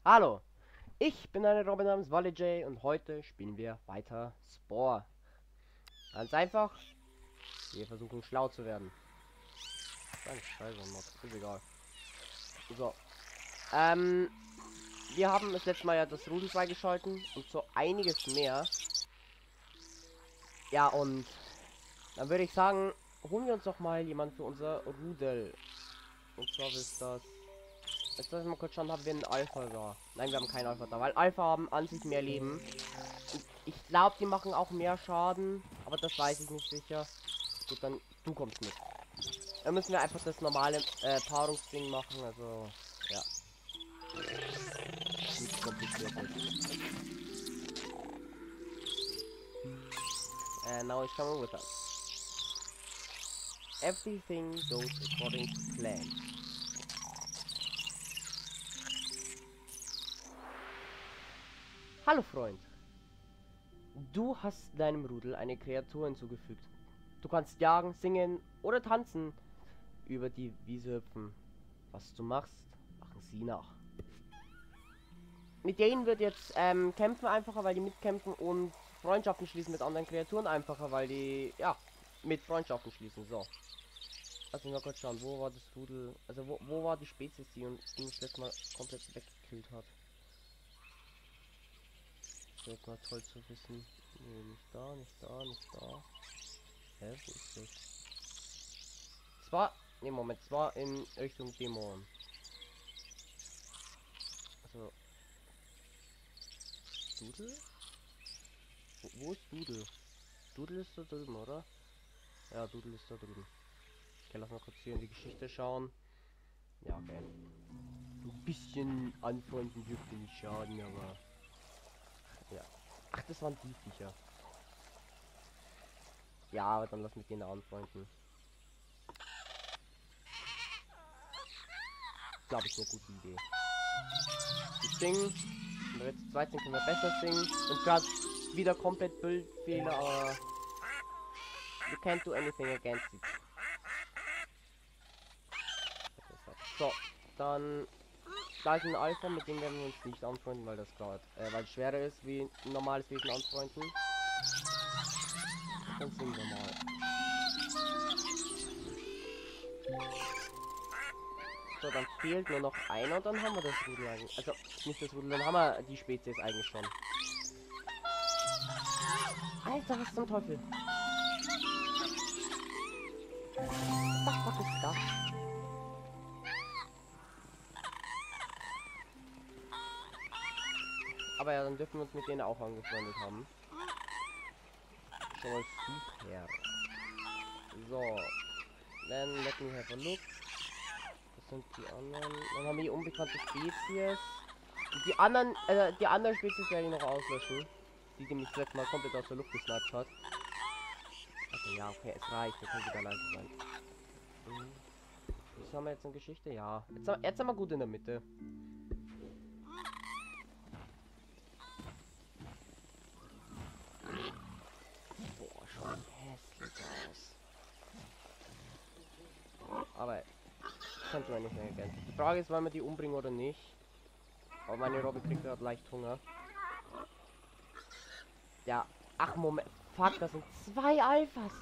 Hallo, ich bin eine Robin namens Wally J und heute spielen wir weiter Spore. Ganz einfach, wir versuchen schlau zu werden. Ganz scheiße, Mod, ist egal. So, ähm, wir haben das letzte Mal ja das Rudel freigeschalten und so einiges mehr. Ja, und dann würde ich sagen, holen wir uns doch mal jemand für unser Rudel. Und zwar ist das... Jetzt lassen wir mal kurz schauen, haben wir einen Alpha da? Nein, wir haben keinen Alpha da, weil Alpha haben an sich mehr Leben. Ich glaube, die machen auch mehr Schaden, aber das weiß ich nicht sicher. Gut, dann du kommst mit. Dann müssen wir einfach das normale Paarungsding machen, also ja, nichts kompliziertes. Now he's coming with us. Everything goes according to plan. Hallo Freund. Du hast deinem Rudel eine Kreatur hinzugefügt. Du kannst jagen, singen oder tanzen, über die Wiese hüpfen. Was du machst, machen sie nach. Mit denen wird jetzt kämpfen einfacher, weil die mitkämpfen und Freundschaften schließen mit anderen Kreaturen einfacher, weil die, ja, mit Freundschaften schließen. So. Lass mich mal kurz schauen, wo war das Rudel, also wo war die Spezies, die uns letztes Mal komplett weggekillt hat. Das wäre jetzt mal toll zu wissen. Nee, nicht da, nicht da, nicht da. Hä, wo ist das? Es war, ne Moment, es war in Richtung Dämon. Also, Dudel? Wo ist Dudel? Dudel ist da drüben, oder? Ja, Dudel ist da drüben. Okay, lass mal kurz hier in die Geschichte schauen. Ja, okay. Ein bisschen anfreunden dürfte nicht schaden, aber... Ja. Ach, das waren die Viecher. Ja, aber dann lass mich den anfreunden. Glaube ich, eine gute Idee. Die singen. Wenn wir jetzt zu zweit sind, können wir besser singen. Und gerade wieder komplett Bildfehler, aber... You can't do anything against it. So, dann... Da ist ein Alpha, mit dem werden wir uns nicht anfreunden, weil das gerade... weil es schwerer ist, wie ein normales Wesen anfreunden. Dann singen wir mal. So, dann fehlt nur noch einer und dann haben wir das Rudel eigentlich. Also, nicht das Rudel, dann haben wir die Spezies eigentlich schon. Alter, was zum Teufel? Was ist das? Aber ja, dann dürfen wir uns mit denen auch angefreundet haben. Schon mal super. So. Then let me have a look. Das sind die anderen. Dann haben wir die unbekannte Spezies. Und die anderen Spezies werde ich noch auslöschen. Die mich das letzte Mal komplett aus der Luft gesniped hat. Also ja, okay, es reicht. Wir können wieder leise sein. Was haben wir jetzt in Geschichte? Ja. Jetzt haben wir gut in der Mitte. Boah, schon hässlich aus. Aber könnte man nicht mehr ergänzen. Die Frage ist, wollen wir die umbringen oder nicht. Aber meine Robbe kriegt gerade leicht Hunger. Ja. Ach, Moment. Fuck, das sind zwei Alphas.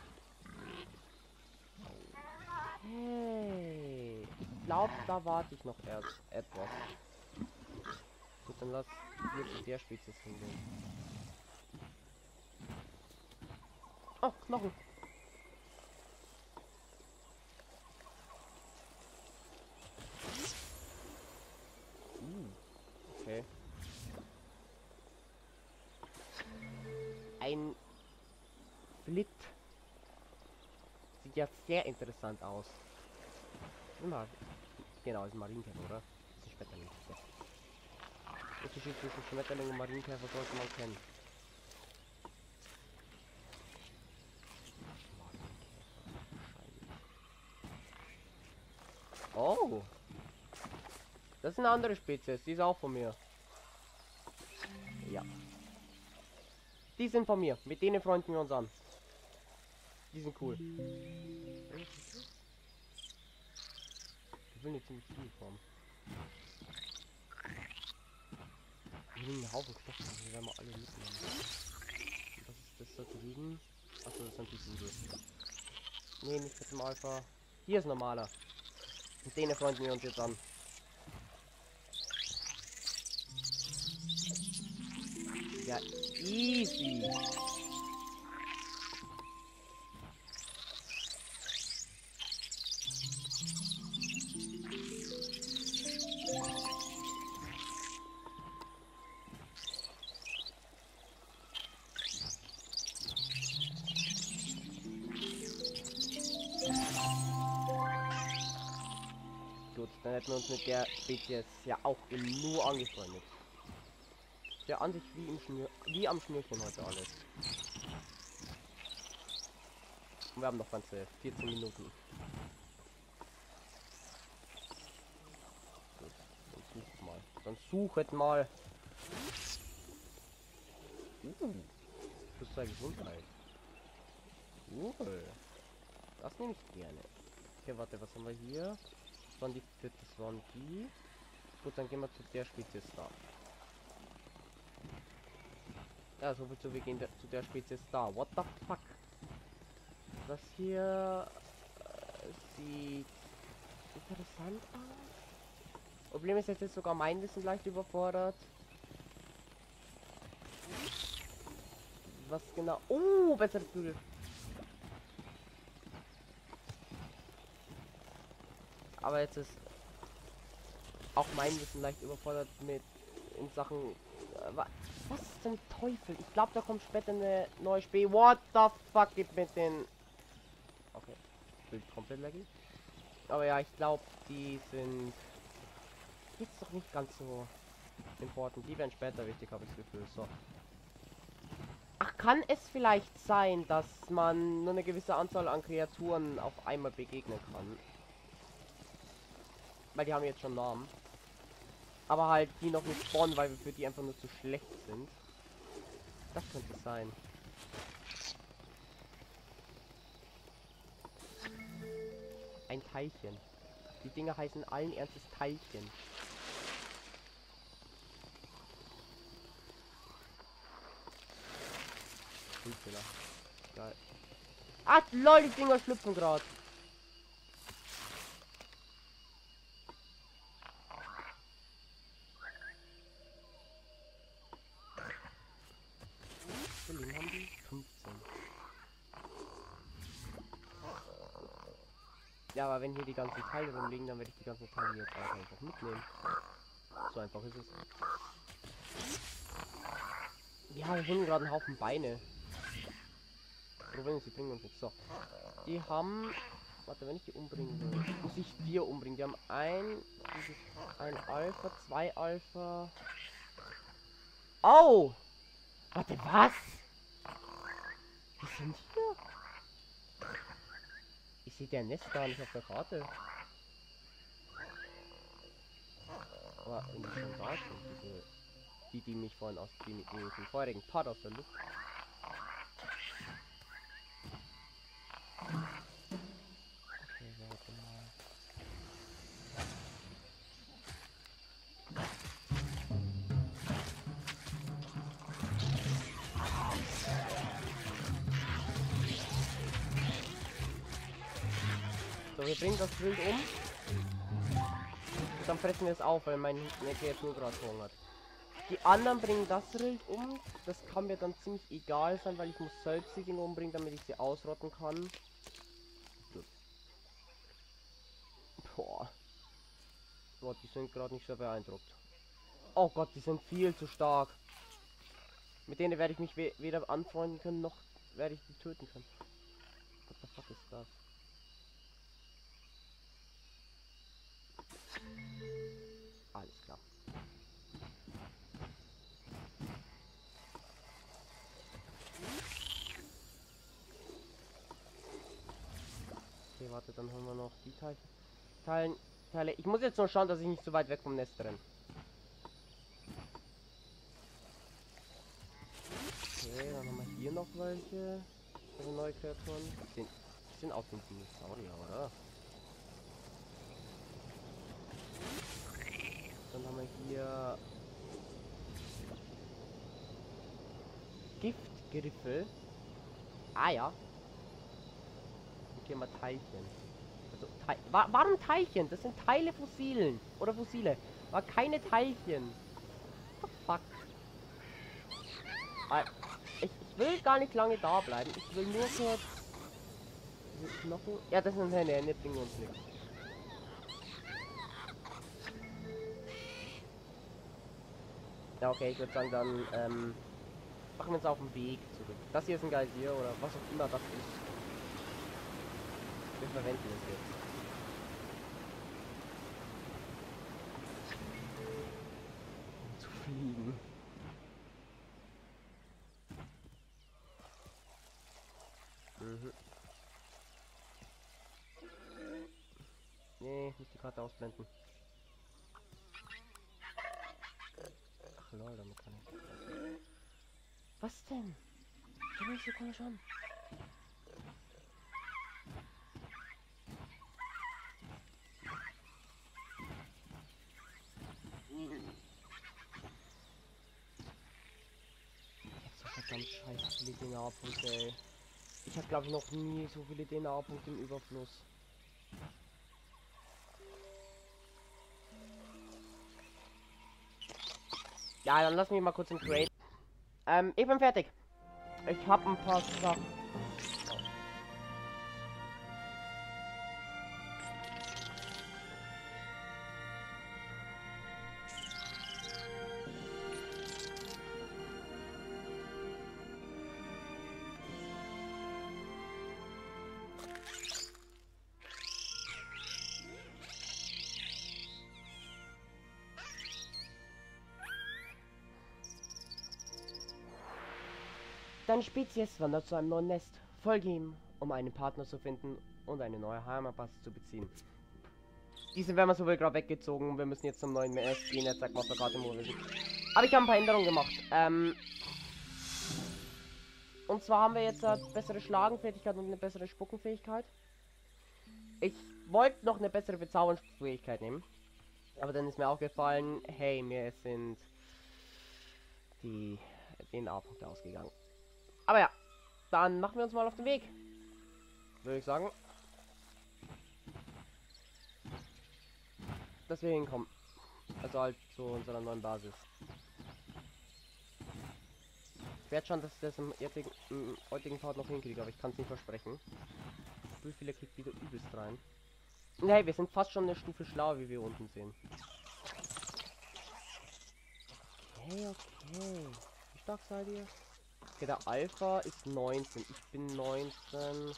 Hey. Ich glaube, da warte ich noch erst etwas. Gut, dann lass hier zu der Spezies hingehen. Oh, Knochen. Okay. Ein Flit. Sieht ja sehr interessant aus. Immer. Genau, ist ein Marienkäfer, oder? Das ist ein Schmetterling. Ja. Unterschied zwischen Schmetterling und Marienkäfer sollte man kennen. Oh. Das ist eine andere Spezies. Die ist auch von mir. Ja. Die sind von mir. Mit denen freunden wir uns an. Die sind cool. Die will nicht ziemlich viel kommen. einen Haufen Knochen. Die werden wir alle mitnehmen. Und was ist das da drüben? Achso, das sind die Siegel. Nee, nicht mit dem Alpha. Hier ist normaler. Mit denen freunden wir uns jetzt an. Ja, easy. Gut, dann hätten wir uns mit der Spezies ja auch nur angefreundet. Der an sich wie am Schnürchen heute alles. Und wir haben noch ganze 14 Minuten. Gut, dann sucht mal. Dann suchet mal. Das ist ja Gesundheit. Das nehme ich gerne. Okay, warte, was haben wir hier? Das waren die vierte, das waren die. Gut, dann gehen wir zu der Spezies da. Ja, so viel zu wir gehen zu der Spezies da. What the fuck? Das hier sieht interessant aus. Problem ist jetzt sogar mein Wissen leicht überfordert. Was genau? Oh, besser Flügel. Aber jetzt ist auch mein Wissen leicht überfordert mit in Sachen. Was zum Teufel? Ich glaube, da kommt später eine neue Spiel. What the fuck gibt mit den. Okay, Bild komplett laggy. Aber ja, ich glaube, die sind jetzt doch nicht ganz so important. Die werden später wichtig, habe ich das Gefühl. So. Ach, kann es vielleicht sein, dass man nur eine gewisse Anzahl an Kreaturen auf einmal begegnen kann? Weil die haben jetzt schon Namen. Aber halt die noch nicht spawnen, weil wir für die einfach nur zu schlecht sind. Das könnte es sein. Ein Teilchen. Die Dinge heißen allen Ernstes Teilchen. Fehler. Geil. Ach lol, die Dinger schlüpfen gerade. Wie viele Leben haben die? 15. Ja, aber wenn hier die ganzen Teile rumliegen, dann werde ich die ganzen Teile jetzt einfach mitnehmen. So einfach ist es. Ja, wir holen gerade einen Haufen Beine. Problem ist, sie bringen uns nichts. So. Die haben. Warte, wenn ich die umbringen will, muss ich die umbringen. Die haben ein Alpha, 2 Alpha. Oh! Warte, was? Die sind hier? Ich sehe der Nest gar nicht auf der Karte. Aber wenn die schon da sind, die mich vorhin aus dem vorherigen Part aus der Luft. Okay, warte mal. So, wir bringen das Wild um. Und dann fressen wir es auf, weil meine Kreatur gerade hungert. Die anderen bringen das Rind um. Das kann mir dann ziemlich egal sein, weil ich muss selbst die Dinge umbringen, damit ich sie ausrotten kann. Boah. Gott, die sind gerade nicht so beeindruckt. Oh Gott, die sind viel zu stark. Mit denen werde ich mich weder anfreunden können, noch werde ich die töten können. What the fuck ist das? Alles klar. Okay, warte, dann haben wir noch die Teile. Ich muss jetzt nur schauen, dass ich nicht so weit weg vom Nest renne. Okay, dann haben wir hier noch welche. Also neue Kreaturen. Die sind aus dem Dinosaurier, oder? Dann haben wir hier Giftgriffel. Ah ja. Okay, mal Teilchen. Also, warum Teilchen? Das sind Teile Fossilen. Oder Fossile. War keine Teilchen. What the fuck? Ah, ich will gar nicht lange da bleiben. Ich will nur kurz... Diese Knochen... Ja, das sind Hände. Hände bringen uns nichts. Ja, okay, ich würde sagen, dann machen wir uns auf den Weg zurück. Das hier ist ein Geysir oder was auch immer das ist. Wir verwenden es jetzt. Um zu fliegen. Mhm. Nee, nicht die Karte ausblenden. Ach lol, damit kann ich. Was denn? Die nächste Sekunde schon. Jetzt so verdammt scheiße viele DNA-Punkte, ey. Ich habe glaube ich noch nie so viele DNA-Punkte im Überfluss. Ja, dann lass mich mal kurz im Crate. Ich bin fertig. Ich habe ein paar Sachen. Deine Spezies wandert zu einem neuen Nest. Folge ihm, um einen Partner zu finden und eine neue Heimatbasis zu beziehen. Diese werden wir so wohl gerade weggezogen. Wir müssen jetzt zum neuen Nest gehen. Jetzt sagt man gerade im Wissen. Aber ich habe ein paar Änderungen gemacht. Und zwar haben wir jetzt bessere Schlagenfähigkeit und eine bessere Spuckenfähigkeit. Ich wollte noch eine bessere Bezauberungsfähigkeit nehmen. Aber dann ist mir aufgefallen, hey, mir sind die DNA-Punkte ausgegangen. Aber ja, dann machen wir uns mal auf den Weg. Würde ich sagen. Dass wir hinkommen. Also halt zu unserer neuen Basis. Ich werde schon, dass ich das im heutigen Part noch hinkriege, aber ich kann es nicht versprechen. Wie viele kriegt wieder übelst rein. Nee, wir sind fast schon eine Stufe schlauer, wie wir unten sehen. Okay, okay. Wie stark seid ihr? Okay, der Alpha ist 19. Ich bin 19.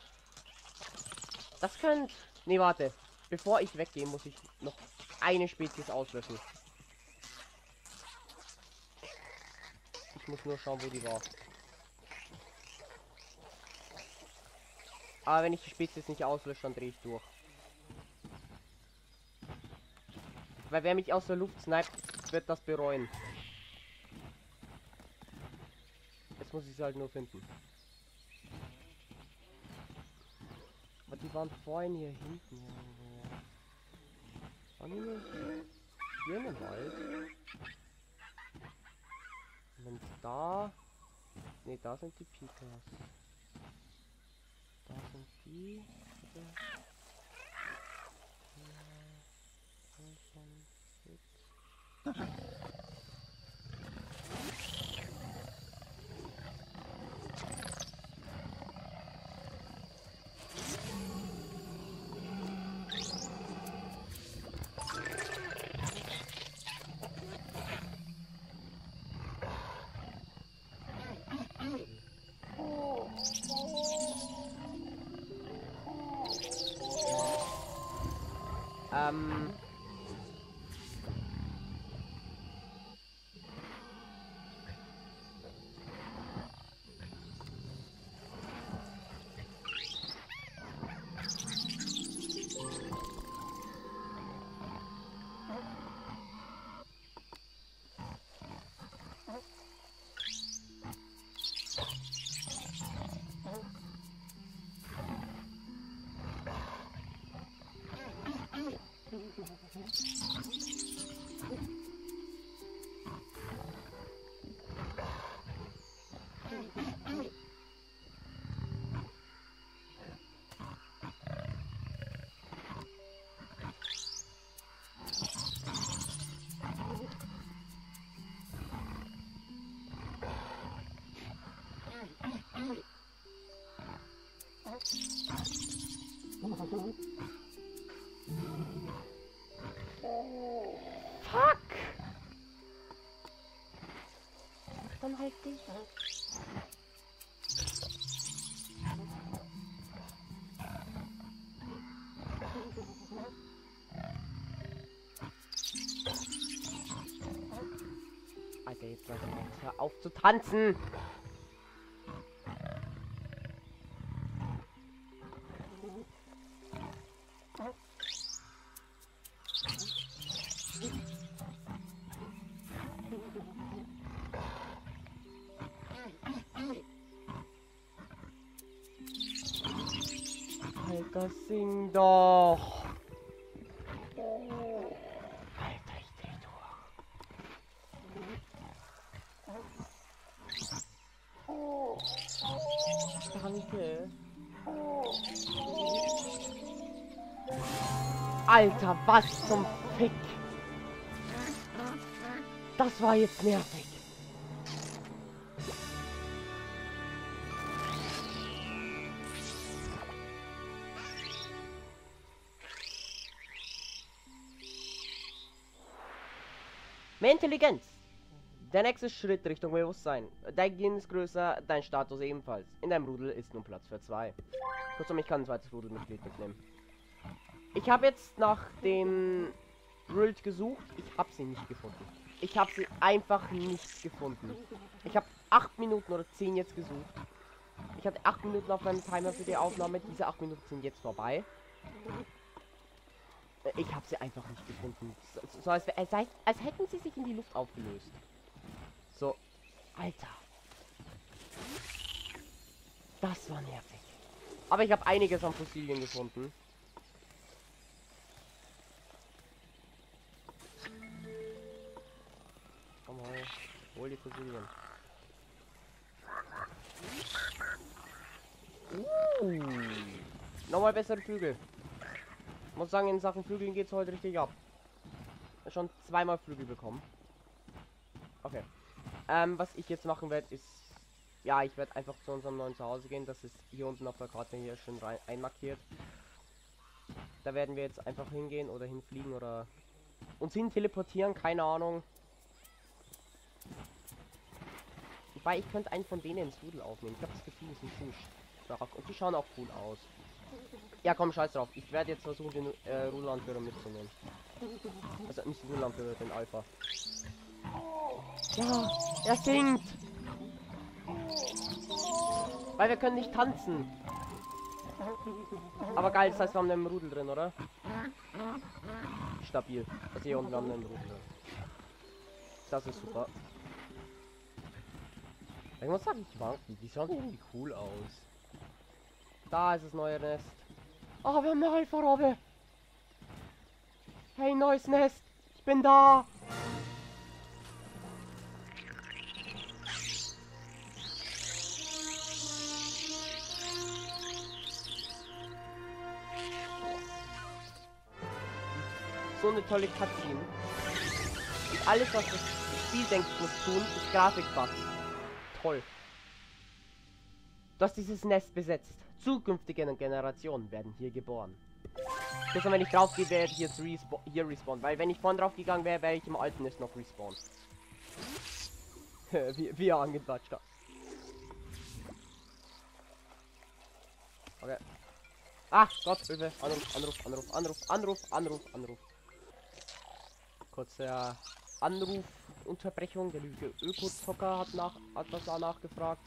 Das könnte... Nee, warte. Bevor ich weggehe, muss ich noch eine Spezies auslöschen. Ich muss nur schauen, wo die war. Aber wenn ich die Spezies nicht auslösche, dann drehe ich durch. Weil wer mich aus der Luft sniped, wird das bereuen. Jetzt muss ich sie halt nur finden. Aber die waren vorhin hier hinten irgendwo. Waren die nicht hier in dem Wald? Und da... Ne, da sind die Pikas. Da sind die... Fuck! Dann halt dich. Alter, jetzt hör auf zu tanzen! Alter, sing doch! Alter, ich dreh durch. Danke. Alter, was zum Fick? Das war jetzt nervig. Mehr Intelligenz. Der nächste Schritt Richtung Bewusstsein. Dein Gehirn ist größer, dein Status ebenfalls. In deinem Rudel ist nun Platz für 2. Kurzum, ich kann ein zweites Rudelmitglied mitnehmen. Ich habe jetzt nach dem World gesucht. Ich habe sie nicht gefunden. Ich habe sie einfach nicht gefunden. Ich habe 8 Minuten oder 10 jetzt gesucht. Ich hatte 8 Minuten auf meinem Timer für die Aufnahme. Diese 8 Minuten sind jetzt vorbei. Ich habe sie einfach nicht gefunden. So als hätten sie sich in die Luft aufgelöst. So. Alter. Das war nervig. Aber ich habe einiges an Fossilien gefunden. Komm mal. Hol die Fossilien. Nochmal bessere Flügel. Ich muss sagen, in Sachen Flügeln geht es heute richtig ab. Schon zweimal Flügel bekommen. Okay. Was ich jetzt machen werde, ist... Ja, ich werde einfach zu unserem neuen Zuhause gehen. Das ist hier unten auf der Karte hier schon einmarkiert. Da werden wir jetzt einfach hingehen oder hinfliegen oder uns hin teleportieren. Keine Ahnung. Wobei, ich könnte einen von denen ins Rudel aufnehmen. Ich habe das Gefühl, die sind ziemlich stark. Und die schauen auch cool aus. Ja, komm, scheiß drauf. Ich werde jetzt versuchen, den Rudelanführer mitzunehmen. Also nicht den Rudelanführer, den Alpha. Ja, er singt! Weil wir können nicht tanzen. Aber geil, das heißt, wir haben einen Rudel drin, oder? Stabil. Also hier unten haben wir einen Rudel drin. Das ist super. Ich muss sagen, die schauen irgendwie cool aus. Da ist das neue Nest. Oh, wir haben eine Alpha-Robbe. Hey, neues Nest. Ich bin da. So eine tolle Cutscene. Und alles, was das Spiel denkt, muss tun, ist Grafikbugs. Toll. Du hast dieses Nest besetzt. Zukünftige Generationen werden hier geboren. Bloß wenn ich drauf gehe, werde ich jetzt hier respawnen. Weil wenn ich vorhin drauf gegangen wäre, wäre ich im alten Nest noch respawnen. wie er angebatscht hat. Okay. Ach Gott, Hilfe. Anruf. Kurze Anrufunterbrechung. Der lüge Öko-Zocker hat was da nachgefragt.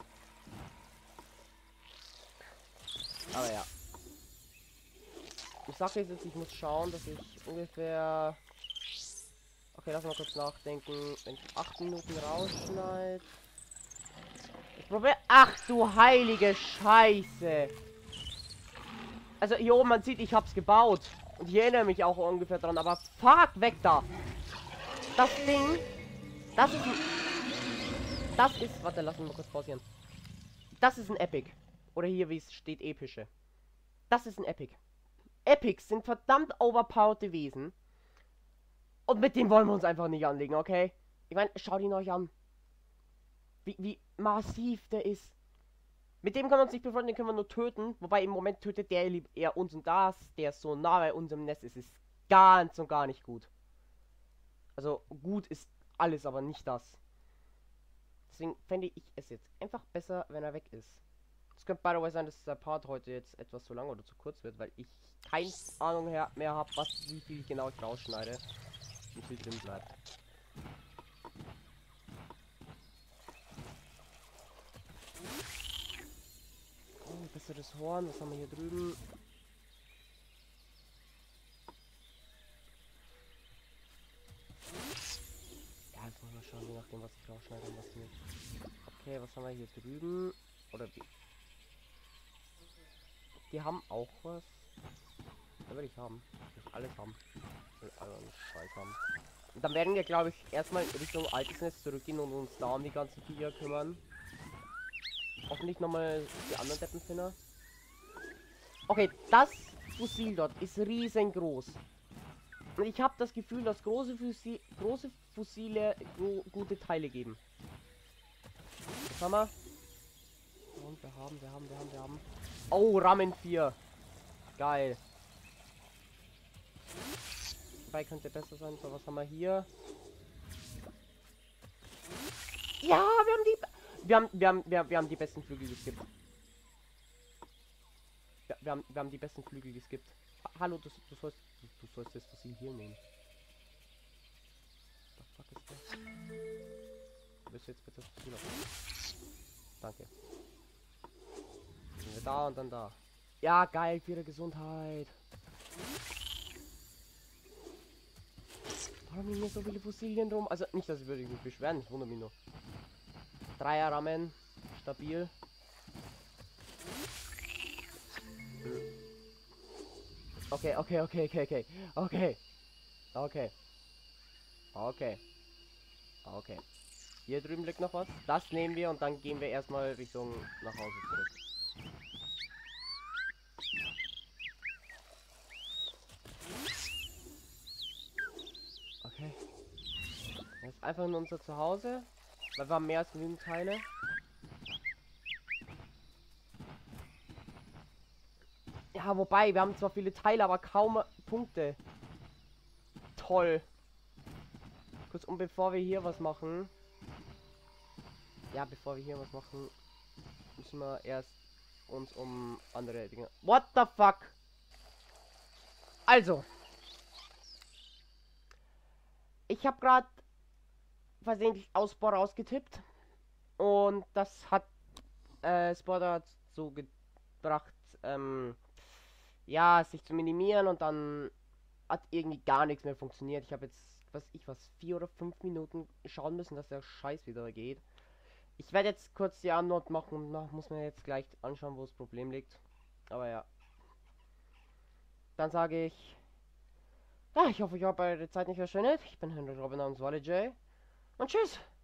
Aber ja. Die Sache ist jetzt, ich muss schauen, dass ich ungefähr... Okay, lass mal kurz nachdenken. Wenn ich 8 Minuten rausschneide... Ich probiere... Ach du heilige Scheiße! Also hier oben, man sieht, ich hab's gebaut. Und ich erinnere mich auch ungefähr dran, aber fuck, weg da! Das Ding... Das ist ein... Das ist... Warte, lass mich mal kurz pausieren. Das ist ein Epic. Oder hier, wie es steht, epische. Das ist ein Epic. Epics sind verdammt overpowered Wesen. Und mit dem wollen wir uns einfach nicht anlegen, okay? Ich meine, schaut ihn euch an. Wie massiv der ist. Mit dem können wir uns nicht befreunden, den können wir nur töten. Wobei im Moment tötet der eher uns und das. Der ist so nah bei unserem Nest. Es ist ganz und gar nicht gut. Also gut ist alles, aber nicht das. Deswegen fände ich es jetzt einfach besser, wenn er weg ist. Es könnte by the way sein, dass der Part heute jetzt etwas zu lang oder zu kurz wird, weil ich keine Ahnung mehr habe, wie viel genau ich rausschneide. Wie viel drin bleibt. Oh, besseres Horn. Was haben wir hier drüben? Ja, jetzt wollen wir schauen, je nachdem, was ich rausschneide und was nicht. Okay, was haben wir hier drüben? Oder wie? Die haben auch was. Da will ich haben. Ich will alles haben. Ich will alle Scheiß haben. Und dann werden wir, glaube ich, erstmal in Richtung altes Nest zurückgehen und uns da um die ganzen Viecher kümmern. Hoffentlich nochmal die anderen Deppenfinner. Okay, das Fossil dort ist riesengroß. Und ich habe das Gefühl, dass große Fossile gute Teile geben. Was haben wir? Und wir haben. Oh, Ramen 4. Geil. Dabei könnte besser sein. So, was haben wir hier? Ja, wir haben die besten Flügel geskippt. Ja, wir haben die besten Flügel geskippt. Hallo, du sollst das Fossil hier nehmen. Was fuck ist das? Willst du jetzt bitte das Fossil aufnehmen? Danke. Sind wir da und dann da. Ja, geil, für ihre Gesundheit. Warum liegen hier so viele Fossilien rum? Also nicht, dass ich würde mich beschweren, ich wundere mich nur. Dreier Ramen, stabil. Okay. Hier drüben liegt noch was. Das nehmen wir und dann gehen wir erstmal Richtung nach Hause zurück. Okay. Jetzt einfach nur unser Zuhause. Weil wir haben mehr als genügend Teile. Ja, wobei, wir haben zwar viele Teile, aber kaum Punkte. Toll. Kurz, und bevor wir hier was machen... Ja, bevor wir hier was machen, müssen wir erst uns um andere Dinge... What the fuck? Also. Ich habe gerade versehentlich Ausbau rausgetippt. Und das hat Spot so gebracht, ja, sich zu minimieren und dann hat irgendwie gar nichts mehr funktioniert. Ich habe jetzt, was 4 oder 5 Minuten schauen müssen, dass der Scheiß wieder geht. Ich werde jetzt kurz die Antwort machen und nach muss man jetzt gleich anschauen, wo das Problem liegt. Aber ja. Dann sage ich, ja, ich hoffe, ich habe eure Zeit nicht verschwendet. Ich bin Henry Robin namens Wally J. Und tschüss!